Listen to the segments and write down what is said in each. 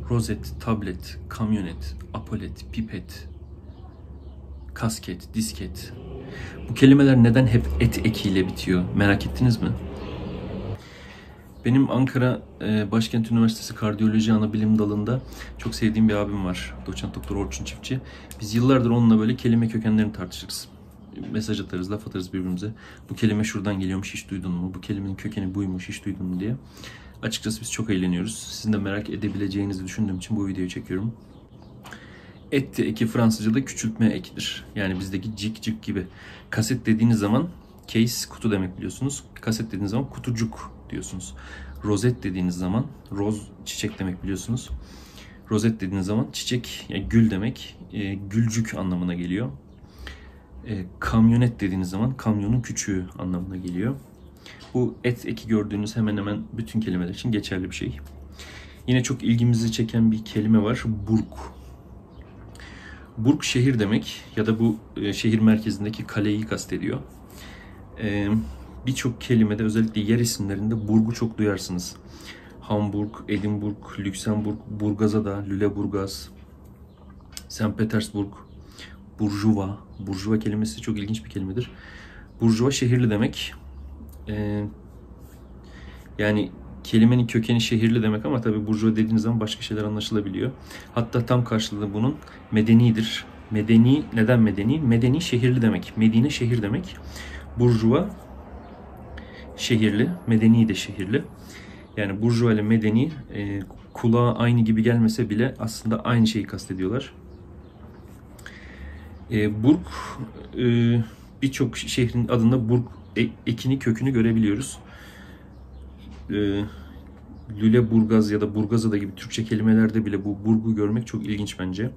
rozet, tablet, kamyonet, apolet, pipet, kasket, disket. Bu kelimeler neden hep et ekiyle bitiyor? Merak ettiniz mi? Benim Ankara Başkent Üniversitesi Kardiyoloji Anabilim dalında çok sevdiğim bir abim var. Doçent Doktor Orçun Çiftçi. Biz yıllardır onunla böyle kelime kökenlerini tartışırız. Mesaj atarız, laf atarız birbirimize. Bu kelime şuradan geliyormuş, hiç duydun mu? Bu kelimenin kökeni buymuş, hiç duydun mu diye. Açıkçası biz çok eğleniyoruz. Sizin de merak edebileceğinizi düşündüğüm için bu videoyu çekiyorum. Et eki Fransızca'da küçültme ekidir. Yani bizdeki cik cik gibi. Kaset dediğiniz zaman case kutu demek biliyorsunuz. Kaset dediğiniz zaman kutucuk diyorsunuz. Rozet dediğiniz zaman roz çiçek demek biliyorsunuz. Rozet dediğiniz zaman çiçek yani gül demek. Gülcük anlamına geliyor. Kamyonet dediğiniz zaman kamyonun küçüğü anlamına geliyor. Bu et eki gördüğünüz hemen hemen bütün kelimeler için geçerli bir şey. Yine çok ilgimizi çeken bir kelime var. Burg. Burg şehir demek ya da bu şehir merkezindeki kaleyi kastediyor. Birçok kelimede özellikle yer isimlerinde burgu çok duyarsınız. Hamburg, Edinburgh, Lüksemburg, Burgazada, Lüleburgaz, St. Petersburg, Burjuva. Burjuva kelimesi çok ilginç bir kelimedir. Burjuva şehirli demek. Yani kelimenin kökeni şehirli demek ama tabii burjuva dediğiniz zaman başka şeyler anlaşılabiliyor. Hatta tam karşılığı bunun medenidir. Medeni, neden medeni? Medeni şehirli demek. Medine şehir demek. Burjuva şehirli, medeni de şehirli. Yani burjuva ile medeni kulağa aynı gibi gelmese bile aslında aynı şeyi kastediyorlar. Burg, birçok şehrin adında burg ekini kökünü görebiliyoruz. Lüleburgaz ya da Burgazada gibi Türkçe kelimelerde bile bu burgu görmek çok ilginç bence.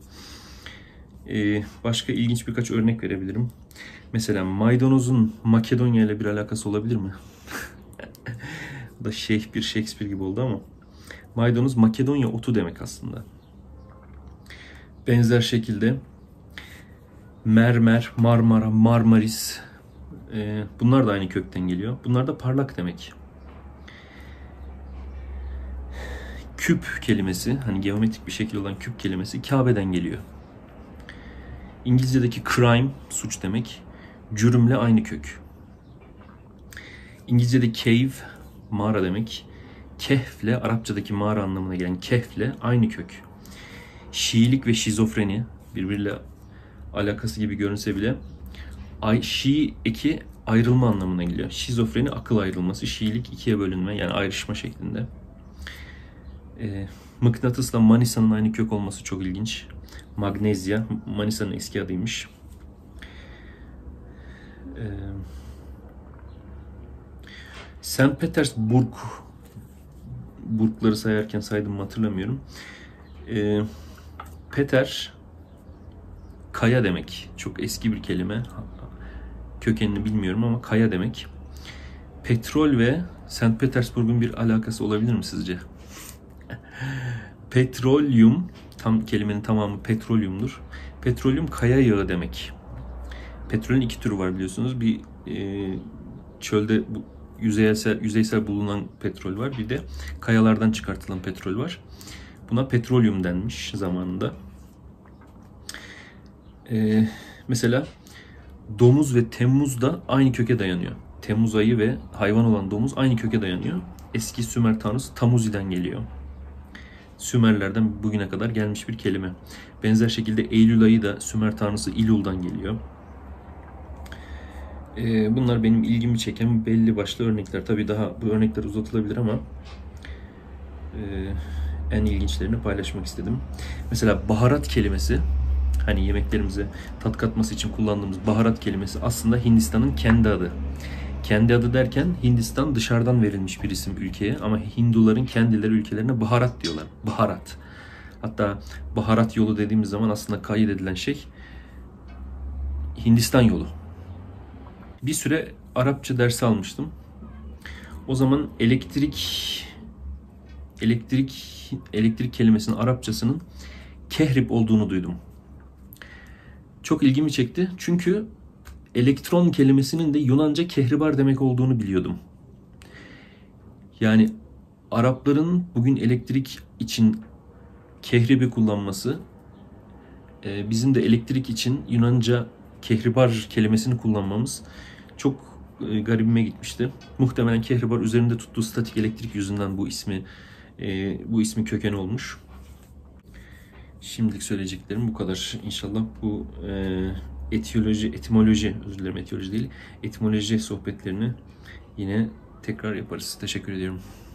Başka ilginç birkaç örnek verebilirim. Mesela maydanozun Makedonya ile bir alakası olabilir mi? Bu da bir Shakespeare gibi oldu ama. Maydanoz Makedonya otu demek aslında. Benzer şekilde mermer, Marmara, Marmaris bunlar da aynı kökten geliyor. Bunlar da parlak demek. Küp kelimesi, hani geometrik bir şekil olan küp kelimesi Kabe'den geliyor. İngilizce'deki crime, suç demek. Cürümle aynı kök. İngilizce'de cave, mağara demek. Kehfle, Arapçadaki mağara anlamına gelen kehfle aynı kök. Şiilik ve şizofreni birbiriyle alakası gibi görünse bile Şii eki ayrılma anlamına geliyor. Şizofreni akıl ayrılması, Şiilik ikiye bölünme yani ayrışma şeklinde. Mıknatısla Manisa'nın aynı kök olması çok ilginç. Magnezya, Manisa'nın eski adıymış. St. Petersburg, burgları sayarken saydım mı hatırlamıyorum. Peter, kaya demek. Çok eski bir kelime. Kökenini bilmiyorum ama kaya demek. Petrol ve St. Petersburg'un bir alakası olabilir mi sizce? Petrolyum, tam kelimenin tamamı petrolyumdur. Petrolyum kaya yağı demek. Petrolün iki türü var biliyorsunuz. Bir çölde yüzeysel bulunan petrol var. Bir de kayalardan çıkartılan petrol var. Buna petrolyum denmiş zamanında. Mesela domuz ve Temmuz da aynı köke dayanıyor. Temmuz ayı ve hayvan olan domuz aynı köke dayanıyor. Eski Sümer tanrısı Tamuzi'den geliyor. Sümerlerden bugüne kadar gelmiş bir kelime. Benzer şekilde Eylül ayı da Sümer tanrısı İlul'dan geliyor. Bunlar benim ilgimi çeken belli başlı örnekler. Tabii daha bu örnekler uzatılabilir ama en ilginçlerini paylaşmak istedim. Mesela baharat kelimesi, hani yemeklerimize tat katması için kullandığımız baharat kelimesi aslında Hindistan'ın kendi adı. Kendi adı derken Hindistan dışarıdan verilmiş bir isim ülkeye ama Hinduların kendileri ülkelerine baharat diyorlar. Baharat. Hatta baharat yolu dediğimiz zaman aslında kayıt edilen şey Hindistan yolu. Bir süre Arapça dersi almıştım. O zaman elektrik kelimesinin Arapçasının kehrip olduğunu duydum. Çok ilgimi çekti. Çünkü elektron kelimesinin de Yunanca kehribar demek olduğunu biliyordum. Yani Arapların bugün elektrik için kehribi kullanması, bizim de elektrik için Yunanca kehribar kelimesini kullanmamız çok garibime gitmişti. Muhtemelen kehribar üzerinde tuttuğu statik elektrik yüzünden bu ismi kökeni olmuş. Şimdilik söyleyeceklerim bu kadar. İnşallah bu etimoloji, özür dilerim, etiyoloji değil, etimoloji sohbetlerini yine tekrar yaparız. Teşekkür ediyorum.